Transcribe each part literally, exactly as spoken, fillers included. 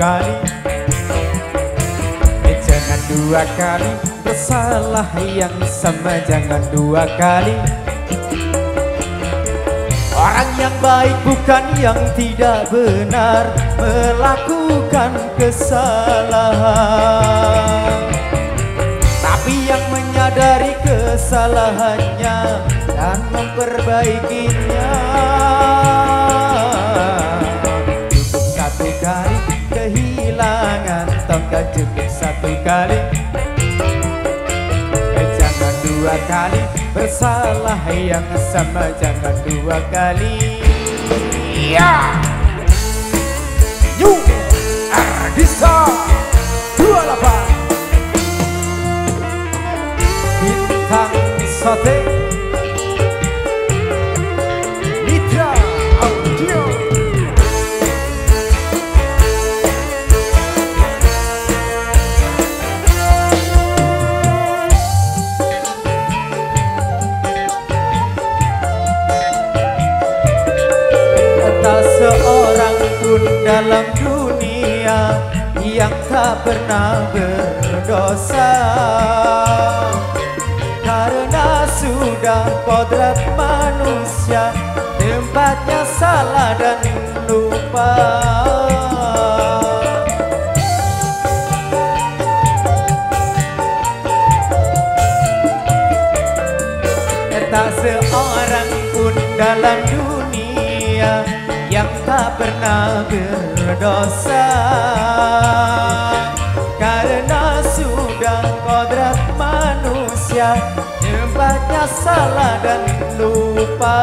kali, eh, jangan dua kali. Bersalah yang sama jangan dua kali. Orang yang baik bukan yang tidak benar melakukan kesalahan, tapi yang menyadari kesalahannya dan memperbaikinya. Cukup satu kali kehilangan tongkat, cukup satu kali, jangan dua kali. Bersalah yang sama jangan dua kali. Ya, Yu Ardisa dua puluh delapan Bintang Sate Mitra Audio. Seorang pun dalam dunia yang tak pernah berdosa, karena sudah kodrat manusia tempatnya salah dan lupa. Tak seorang pun dalam dunia yang tak pernah berdosa, karena sudah kodrat manusia tempatnya salah dan lupa.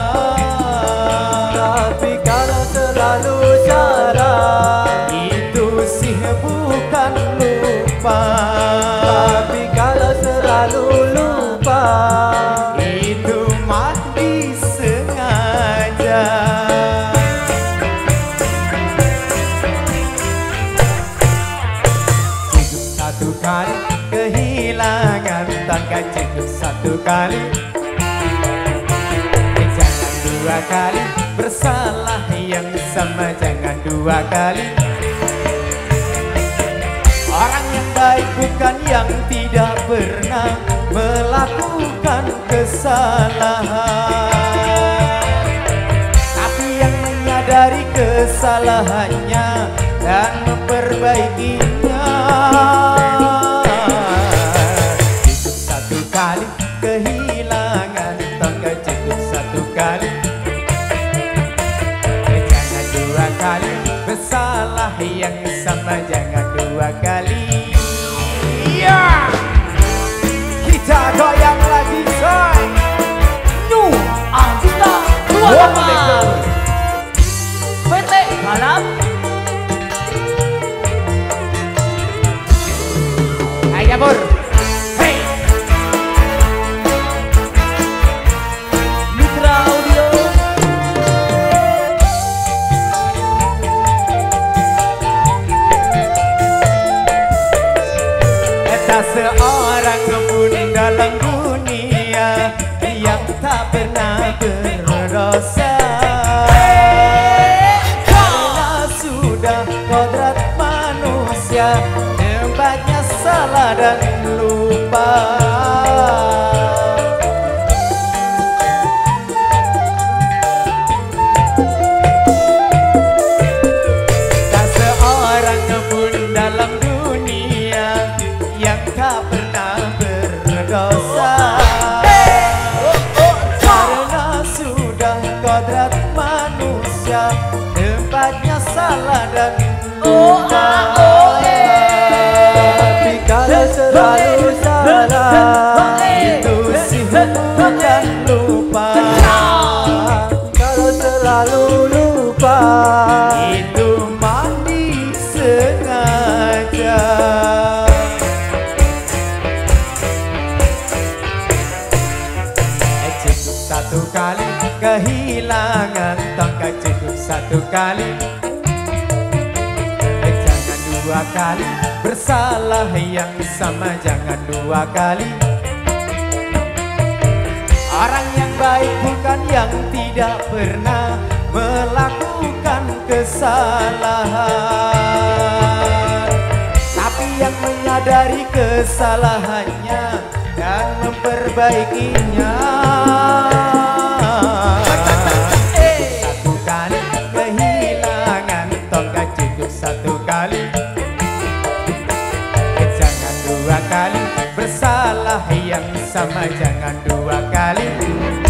Tapi kalau selalu salah itu sih bukan lupa. Tapi kalau selalu lupa itu mah disengaja. Satu kali kehilangan tongkat, cukup satu kali, eh, jangan dua kali. Bersalah yang sama jangan dua kali. Orang yang baik bukan yang tidak pernah melakukan kesalahan, tapi yang menyadari kesalahannya dan memperbaikinya. Cukup satu kali kehilangan tongkat, cukup satu kali, eh, jangan dua kali. Bersalah yang sama jangan dua kali. Ya, kita goyang lagi coy. Yu Ardisa dua puluh delapan P T Balap. Ayo Pur, hey. Mitra Audio. Tak seorang pun dalam dunia yang tak pernah berdosa, karena sudah kodrat manusia tempatnya salah dan lupa. Tak seorang pun dalam dunia yang tak pernah berdosa, karena sudah kodrat manusia tempatnya salah dan lupa. Tapi kalau selalu salah itu sih bukan lupa. Kalau selalu lupa itu mah disengaja. Satu kali kehilangan tongkat, cukup satu kali, eh, jangan dua kali. Bersalah yang sama jangan dua kali. Orang yang baik bukan yang tidak pernah melakukan kesalahan. yang menyadari kesalahannya dan memperbaikinya. Satu kali kehilangan tongkat cukup satu kali, jangan dua kali bersalah yang sama, jangan dua kali.